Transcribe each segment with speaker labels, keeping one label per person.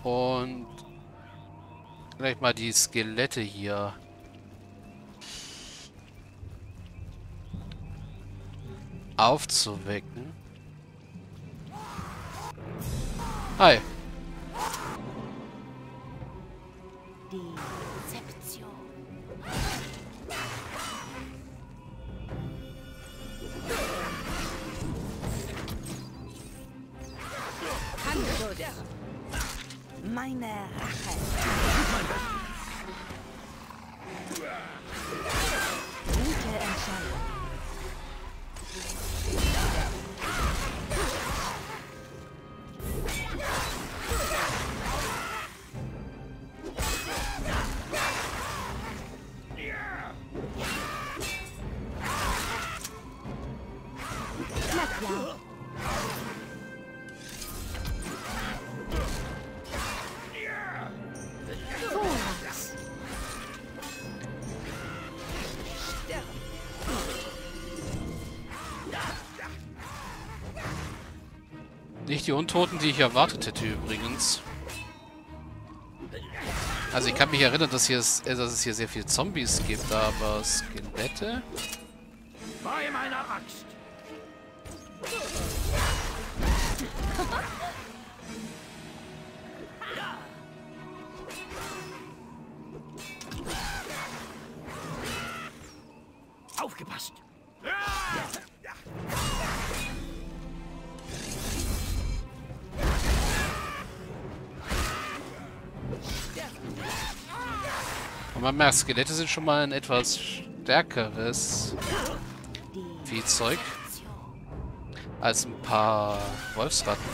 Speaker 1: Und gleich mal die Skelette hier aufzuwecken. Hi.
Speaker 2: Die Rezeption. Handlung. Meine Rache. Gute Entscheidung. Na klar. Vorwärts.
Speaker 1: Nicht die Untoten, die ich erwartet hätte übrigens. Also ich kann mich erinnern, dass es hier sehr viele Zombies gibt, aber Skelette?
Speaker 3: Bei meiner Axt. Aufgepasst.
Speaker 1: Und man merkt, Skelette sind schon mal ein etwas stärkeres
Speaker 2: Die
Speaker 1: Viehzeug als ein paar Wolfsratten.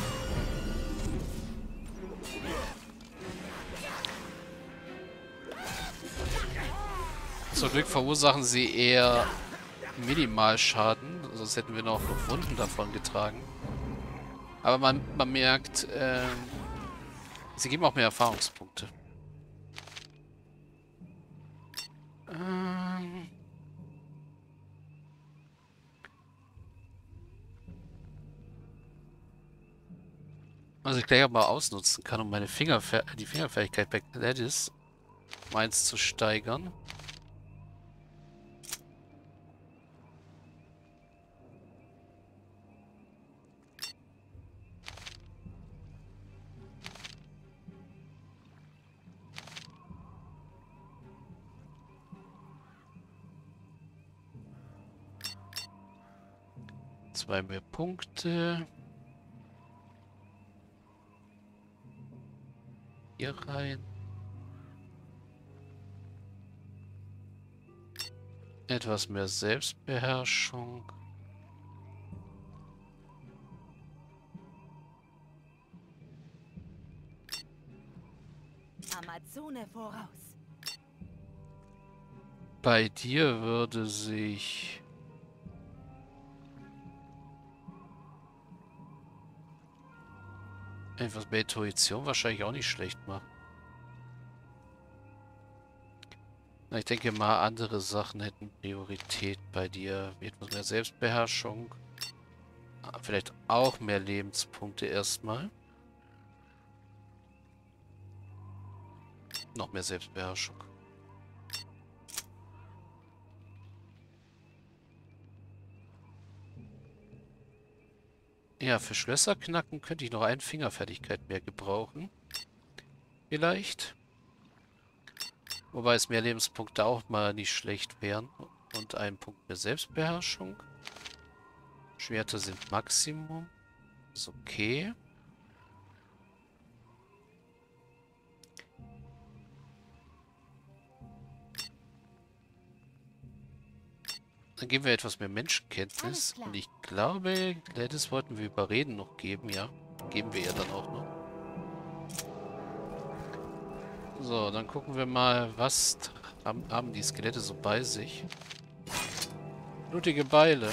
Speaker 1: Zum Glück verursachen sie eher Minimalschaden, sonst hätten wir noch Wunden davon getragen. Aber man merkt, sie geben auch mehr Erfahrungspunkte. Was ich gleich auch mal ausnutzen kann, um die Fingerfertigkeit bei Gladys meins zu steigern. Zwei mehr Punkte. Hier rein. Etwas mehr Selbstbeherrschung.
Speaker 2: Amazone voraus.
Speaker 1: Bei dir würde sich etwas mehr Intuition wahrscheinlich auch nicht schlecht machen. Na, ich denke mal, andere Sachen hätten Priorität bei dir. Etwas mehr Selbstbeherrschung. Vielleicht auch mehr Lebenspunkte erstmal. Noch mehr Selbstbeherrschung. Ja, für Schlösser knacken könnte ich noch eine Fingerfertigkeit mehr gebrauchen. Vielleicht. Wobei es mehr Lebenspunkte auch mal nicht schlecht wären. Und ein Punkt mehr Selbstbeherrschung. Schwerter sind Maximum. Ist okay. Dann geben wir etwas mehr Menschenkenntnis. Und ich glaube, Gladys wollten wir Überreden noch geben, ja. Geben wir ihr dann auch noch. So, dann gucken wir mal, was haben die Skelette so bei sich. Blutige Beile.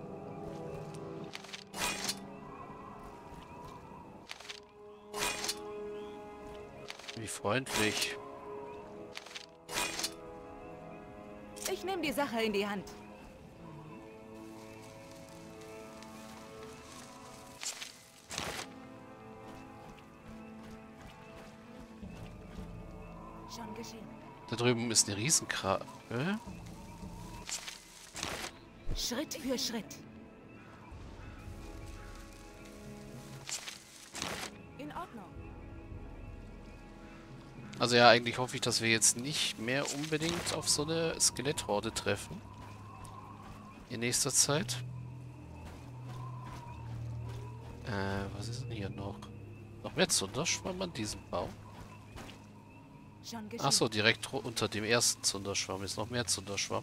Speaker 1: Wie freundlich.
Speaker 2: Ich nehme die Sache in die Hand. Schon geschehen.
Speaker 1: Da drüben ist eine Riesenkrabbe.
Speaker 2: Schritt für Schritt. In Ordnung.
Speaker 1: Also ja, eigentlich hoffe ich, dass wir jetzt nicht mehr unbedingt auf so eine Skeletthorde treffen. In nächster Zeit. Was ist denn hier noch? Noch mehr Zunderschwamm an diesem Baum?
Speaker 2: Schon geschehen.
Speaker 1: Achso, direkt unter dem ersten Zunderschwamm ist noch mehr Zunderschwamm.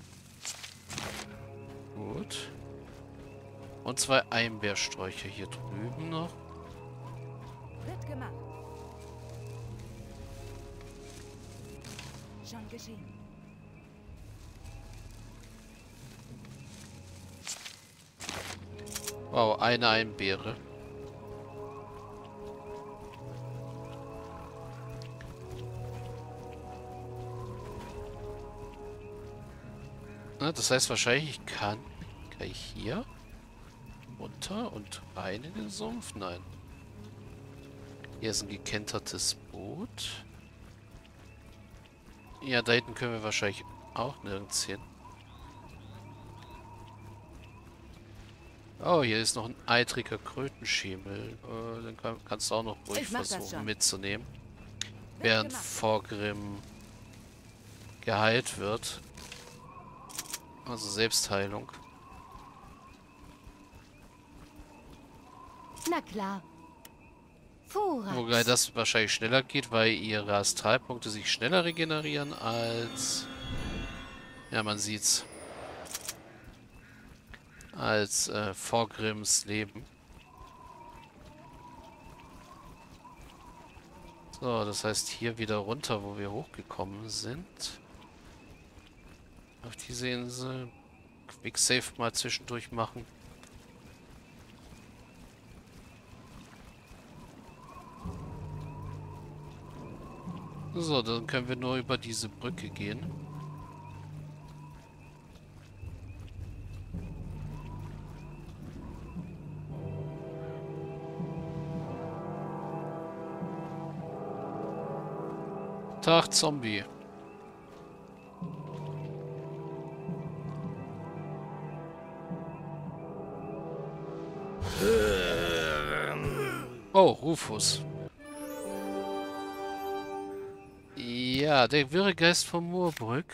Speaker 1: Gut. Und 2 Einbeersträucher hier drüben noch.
Speaker 2: Wird gemacht. Schon geschehen.
Speaker 1: Wow, eine Einbeere. Na, das heißt wahrscheinlich, ich kann ich hier runter und rein in den Sumpf? Nein. Hier ist ein gekentertes Boot. Ja, da hinten können wir wahrscheinlich auch nirgends hin. Oh, hier ist noch ein eitriger Krötenschemel. Den kannst du auch noch ruhig
Speaker 2: Ich mach das
Speaker 1: versuchen
Speaker 2: schon.
Speaker 1: mitzunehmen.
Speaker 2: Wird
Speaker 1: Während
Speaker 2: gemacht.
Speaker 1: Vorgrim geheilt wird. Also Selbstheilung.
Speaker 4: Na klar. Vorrat.
Speaker 1: Wobei das wahrscheinlich schneller geht, weil ihre Astralpunkte sich schneller regenerieren als... Ja, man sieht's. Als Vorgrims Leben. So, das heißt hier wieder runter, wo wir hochgekommen sind. Auf diese Insel. Quicksave mal zwischendurch machen. So, dann können wir nur über diese Brücke gehen. Tag, Zombie. Oh, Rufus. Ja, der wirre Geist vom Moorbrück.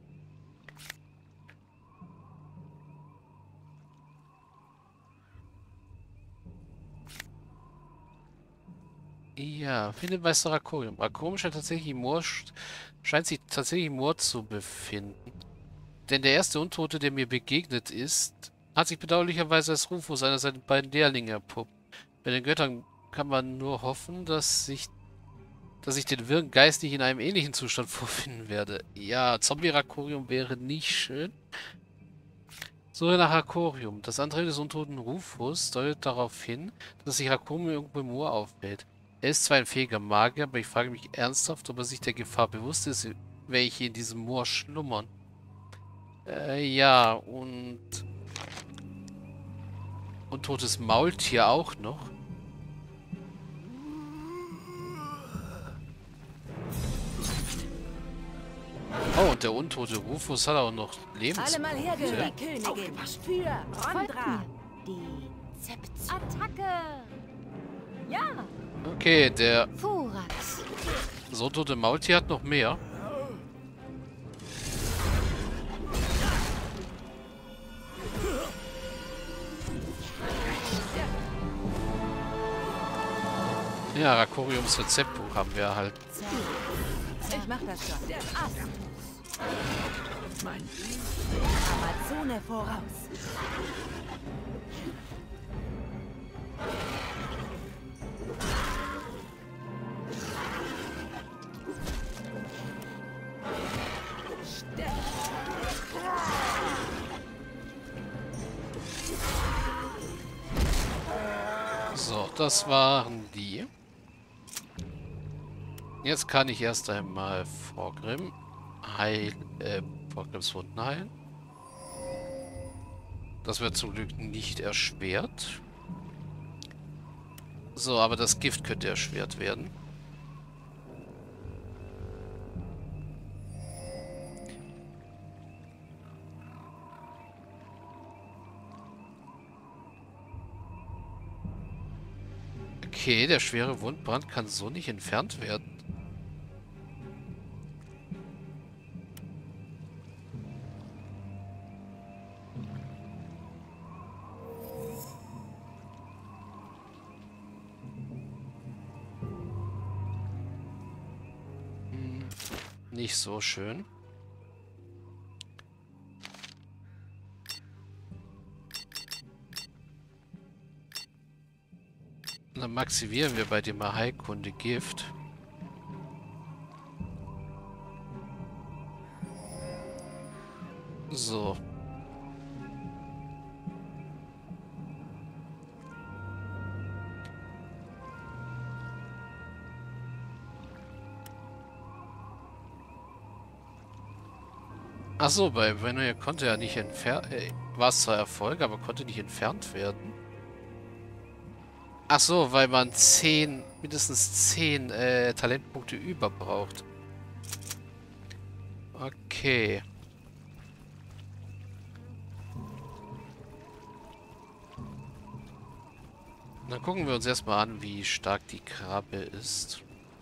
Speaker 1: Ja, finde Meister Rakorium. Rakorium scheint sich tatsächlich im Moor zu befinden. Denn der erste Untote, der mir begegnet ist, hat sich bedauerlicherweise als Rufus, einer seiner beiden Lehrlinge, erpuppt. Bei den Göttern kann man nur hoffen, dass ich den wirren Geist nicht in einem ähnlichen Zustand vorfinden werde. Ja, Zombie-Rakorium wäre nicht schön. Suche nach Rakorium. Das Antrieb des untoten Rufus deutet darauf hin, dass sich Rakorium irgendwo im Moor aufhält. Er ist zwar ein fähiger Magier, aber ich frage mich ernsthaft, ob er sich der Gefahr bewusst ist, welche in diesem Moor schlummern. Ja, und untotes Maultier auch noch. Oh, und der untote Rufus hat auch noch
Speaker 2: Alle
Speaker 1: Lebenspunkte.
Speaker 2: mal hergehört, Königin.
Speaker 3: Aufgepasst.
Speaker 2: Für
Speaker 4: Folgt
Speaker 2: Rondra.
Speaker 4: mir. Die Zept. Attacke. Ja.
Speaker 1: Okay, der
Speaker 4: Vorrat.
Speaker 1: so tote Maultier hat noch mehr. Ja, Rakoriums Rezeptbuch haben wir halt.
Speaker 2: Ich mach das schon.
Speaker 3: Mein
Speaker 2: Amazone voraus.
Speaker 1: So, das waren die. Jetzt kann ich erst einmal Vorgrims Wunden heilen. Das wird zum Glück nicht erschwert. So, aber das Gift könnte erschwert werden. Okay, der schwere Wundbrand kann so nicht entfernt werden. Nicht so schön. Dann maximieren wir bei dem Heilkunde Gift. So. Ach so, bei Venom konnte er nicht entfernt. War es zwar Erfolg, aber konnte nicht entfernt werden. Ach so, weil man mindestens 10 Talentpunkte über braucht. Okay. Dann gucken wir uns erstmal an, wie stark die Krabbe ist.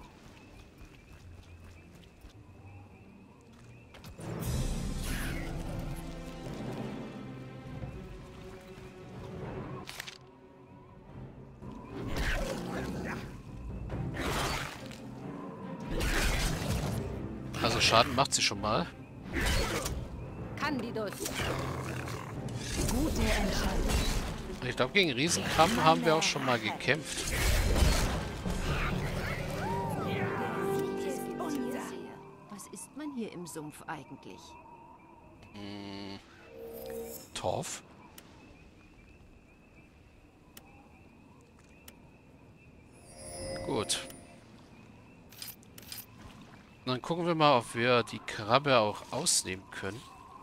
Speaker 1: Also Schaden macht sie schon mal.
Speaker 4: Candidus.
Speaker 2: Gute Entscheidung.
Speaker 1: Ich glaube, gegen Riesenkrabben haben wir auch schon mal gekämpft.
Speaker 4: Was isst man hier im Sumpf eigentlich?
Speaker 1: Torf. Gut. Dann gucken wir mal, ob wir die Krabbe auch ausnehmen können.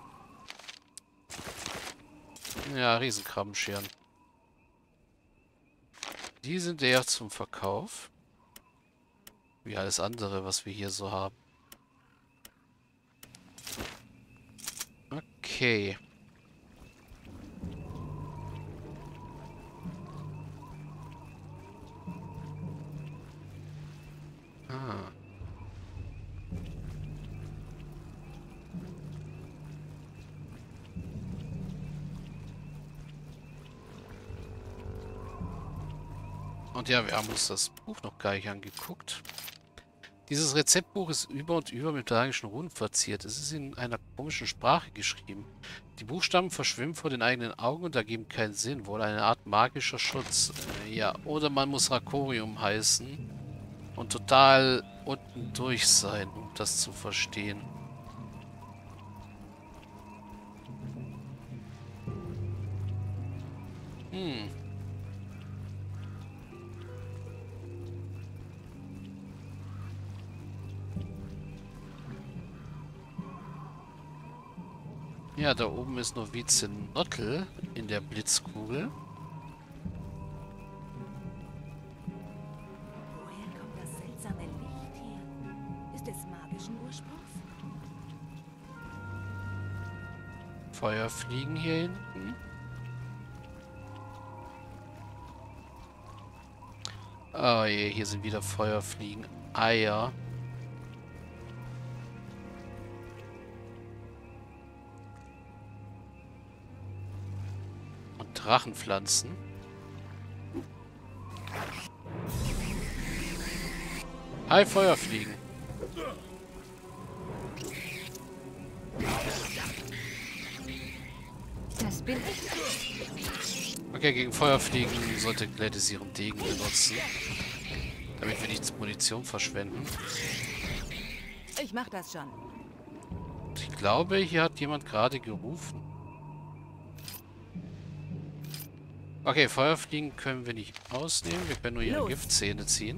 Speaker 1: Ja, Riesenkrabbenscheren. Die sind eher zum Verkauf. Wie alles andere, was wir hier so haben. Okay. Ah. Und ja, wir haben uns das Buch noch gar nicht angeguckt. Dieses Rezeptbuch ist über und über mit magischen Runen verziert. Es ist in einer komischen Sprache geschrieben. Die Buchstaben verschwimmen vor den eigenen Augen und ergeben keinen Sinn. Wohl eine Art magischer Schutz. Ja, oder man muss Rakorium heißen und total unten durch sein, um das zu verstehen. Ja, da oben ist Novize Nottel in der Blitzkugel.
Speaker 2: Woher kommt das seltsame Licht hier? Ist es magischen Ursprungs?
Speaker 1: Feuerfliegen hier hinten. Oh je, hier sind wieder Feuerfliegen. Eier. Und Drachenpflanzen. Hi, Feuerfliegen.
Speaker 4: Das bin ich.
Speaker 1: Okay, gegen Feuerfliegen sollte Gladys ihren Degen benutzen. Damit wir nicht Munition verschwenden.
Speaker 2: Ich mach das schon.
Speaker 1: Ich glaube, hier hat jemand gerade gerufen. Okay, Feuerfliegen können wir nicht ausnehmen. Wir können nur ihre
Speaker 2: Los.
Speaker 1: Giftzähne ziehen.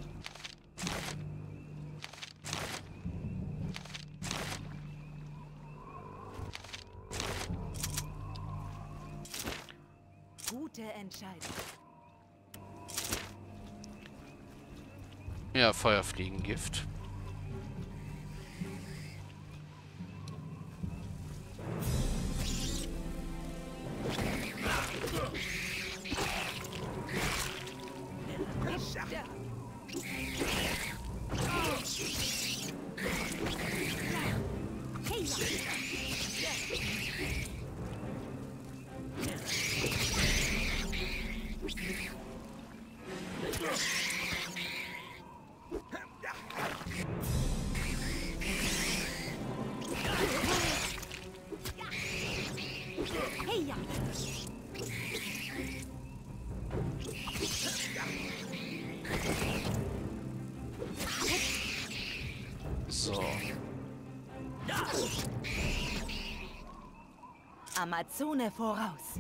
Speaker 2: Gute Entscheidung.
Speaker 1: Ja, Feuerfliegengift. So.
Speaker 2: Amazone voraus.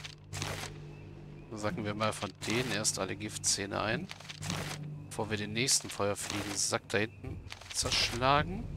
Speaker 1: Sacken wir mal von denen erst alle Giftzähne ein. Bevor wir den nächsten Feuerfliegensack da hinten zerschlagen.